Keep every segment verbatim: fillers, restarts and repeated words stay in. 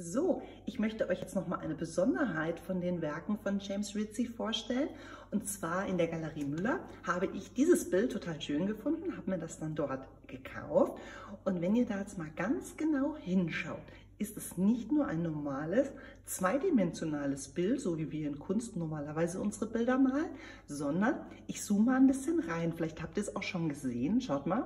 So, ich möchte euch jetzt noch mal eine Besonderheit von den Werken von James Ritchie vorstellen. Und zwar in der Galerie Müller habe ich dieses Bild total schön gefunden, habe mir das dann dort gekauft. Und wenn ihr da jetzt mal ganz genau hinschaut, ist es nicht nur ein normales, zweidimensionales Bild, so wie wir in Kunst normalerweise unsere Bilder malen, sondern ich zoome mal ein bisschen rein. Vielleicht habt ihr es auch schon gesehen. Schaut mal.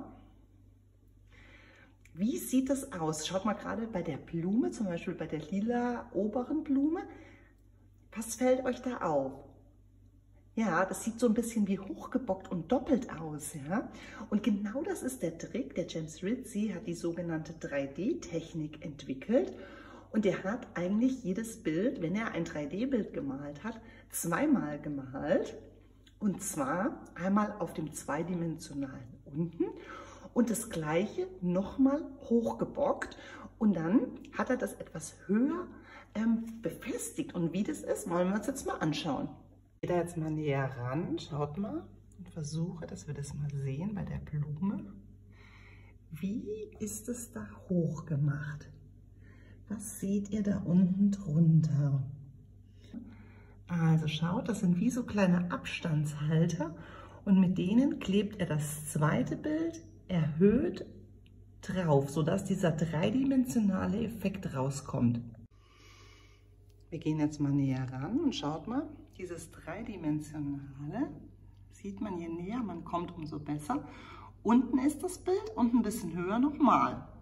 Wie sieht das aus? Schaut mal gerade bei der Blume, zum Beispiel bei der lila oberen Blume. Was fällt euch da auf? Ja, das sieht so ein bisschen wie hochgebockt und doppelt aus. Ja? Und genau das ist der Trick. Der James Ritchie hat die sogenannte drei D Technik entwickelt. Und er hat eigentlich jedes Bild, wenn er ein drei D Bild gemalt hat, zweimal gemalt. Und zwar einmal auf dem zweidimensionalen unten und das gleiche nochmal hochgebockt. Und dann hat er das etwas höher ähm, befestigt. Und wie das ist, wollen wir uns jetzt mal anschauen. Ich gehe da jetzt mal näher ran, schaut mal und versuche, dass wir das mal sehen bei der Blume. Wie ist es da hoch gemacht? Was seht ihr da unten drunter? Also schaut, das sind wie so kleine Abstandshalter und mit denen klebt er das zweite Bild erhöht drauf, sodass dieser dreidimensionale Effekt rauskommt. Wir gehen jetzt mal näher ran und schaut mal, dieses dreidimensionale sieht man, je näher man kommt, umso besser. Unten ist das Bild und ein bisschen höher nochmal.